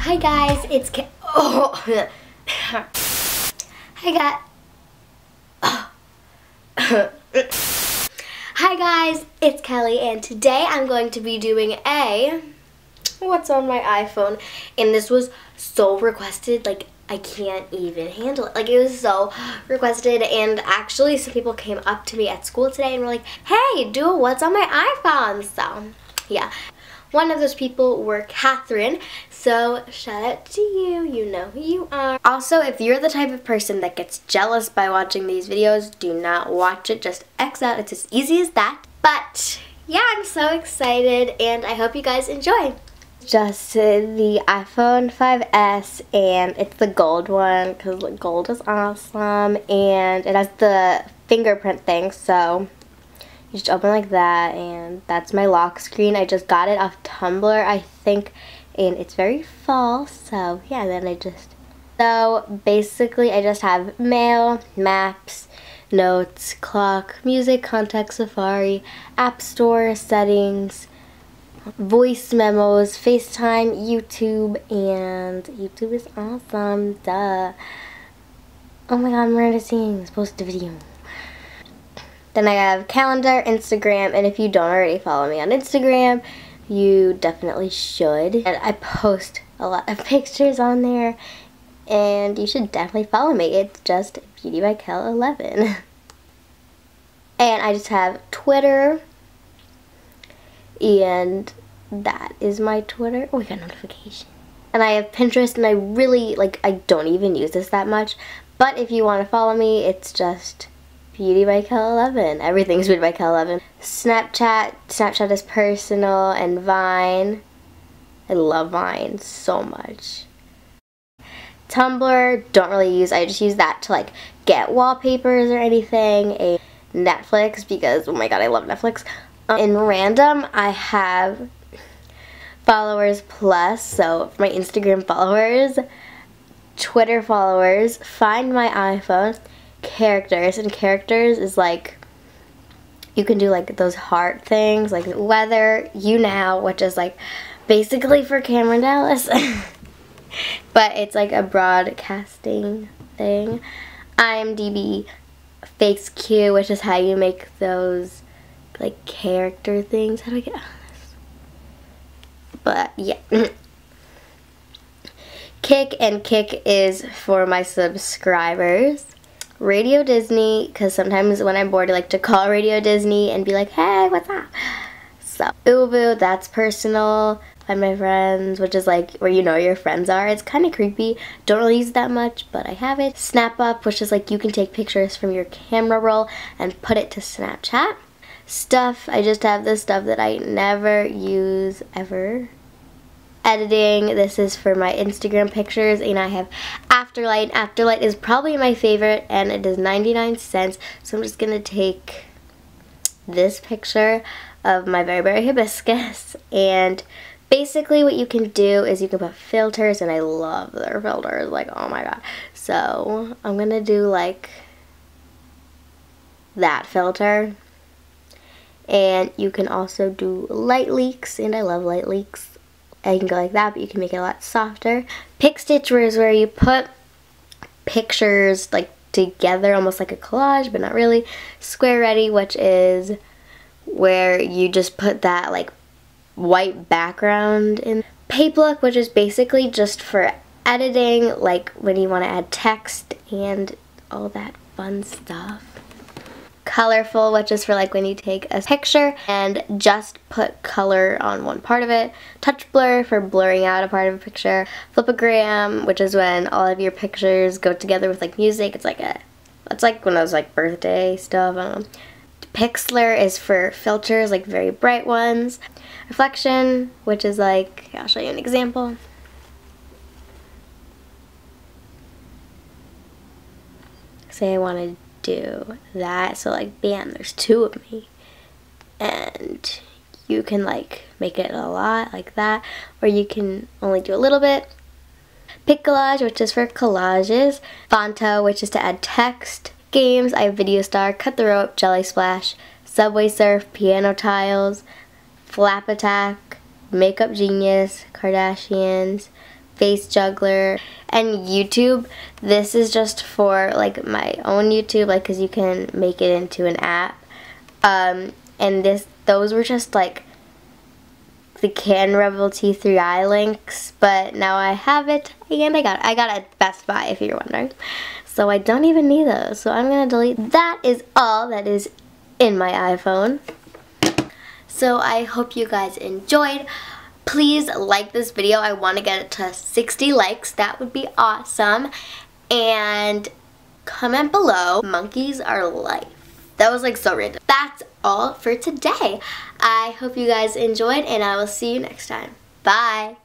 Hi guys, it's Hi guys. Hi guys, it's Kelly, and today I'm going to be doing a what's on my iPhone, and this was so requested, like I can't even handle it. Like it was so requested, and actually some people came up to me at school today and were like, hey, do a what's on my iPhone. So yeah, one of those people were Catherine, so shout out to you, you know who you are. Also, if you're the type of person that gets jealous by watching these videos, do not watch it, just X out, it's as easy as that. But yeah, I'm so excited and I hope you guys enjoy. Just the iPhone 5S, and it's the gold one because gold is awesome, and it has the fingerprint thing, so you just open like that, and that's my lock screen. I just got it off Tumblr, I think, and it's very fall, so yeah, then so basically I just have mail, maps, notes, clock, music, contacts, Safari, app store, settings, voice memos, FaceTime, YouTube, and YouTube is awesome, duh. Oh my god, Miranda sings, post a video. Then I have calendar, Instagram, and if you don't already follow me on Instagram, you definitely should. And I post a lot of pictures on there, and you should definitely follow me. It's just Beauty by Kel 11. And I just have Twitter, and that is my Twitter. Oh, we got a notification. And I have Pinterest, and I really, I don't even use this that much, but if you want to follow me, it's just Beauty by Kel 11. Everything's Beauty by Kel 11. Snapchat is personal, and Vine. I love Vine so much. Tumblr, don't really use. I just use that to get wallpapers or anything. A Netflix, because oh my god, I love Netflix. In random, I have followers plus, so for my Instagram followers, Twitter followers, Find My iPhone, characters, and characters is you can do those heart things, like weather, you now, which is basically for Cameron Dallas, but it's a broadcasting thing. IMDb, Fakes Q, which is how you make those character things. How do I get out of this? But yeah. Kick, and Kick is for my subscribers. Radio Disney, because sometimes when I'm bored I like to call Radio Disney and be like, hey, what's up? So Uvu, that's personal. Find My Friends, which is where you know your friends are. It's kind of creepy. Don't really use it that much, but I have it. Snap Up, which is you can take pictures from your camera roll and put it to Snapchat. Stuff, I just have this stuff that I never use ever. Editing, this is for my Instagram pictures, and I have Afterlight. Afterlight is probably my favorite, and it is 99 cents, so I'm just gonna take this picture of my Very Berry Hibiscus, and basically what you can do is you can put filters, and I love their filters, oh my god. So I'm gonna do that filter, and you can also do light leaks, and I love light leaks. You can go like that, but you can make it a lot softer. Pic Stitch is where you put pictures together, almost like a collage, but not really. Square Ready, which is where you just put that white background in. Papelook, which is basically just for editing, when you want to add text and all that fun stuff. Colorful, which is for when you take a picture and just put color on one part of it. Touch Blur for blurring out a part of a picture. Flipagram, which is when all of your pictures go together with music. It's it's one of those birthday stuff, I don't know. Pixlr is for filters, very bright ones. Reflection, which is I'll show you an example. Say I wanted do that, so bam, there's two of me, and you can make it a lot like that, or you can only do a little bit. Piccollage, which is for collages. Fonto, which is to add text. Games, I have Video Star, Cut the Rope, Jelly Splash, Subway Surf, Piano Tiles, Flap Attack, Makeup Genius, Kardashians, Face Juggler, and YouTube. This is just for like my own YouTube, like because you can make it into an app. And those were just like the Can Rebel T3i links, but now I have it and I got it at Best Buy, if you're wondering. So I don't even need those, so I'm gonna delete. That is all that is in my iPhone. So I hope you guys enjoyed. Please like this video. I want to get it to 60 likes. That would be awesome. And comment below. Monkeys are life. That was like so random. That's all for today. I hope you guys enjoyed, and I will see you next time. Bye.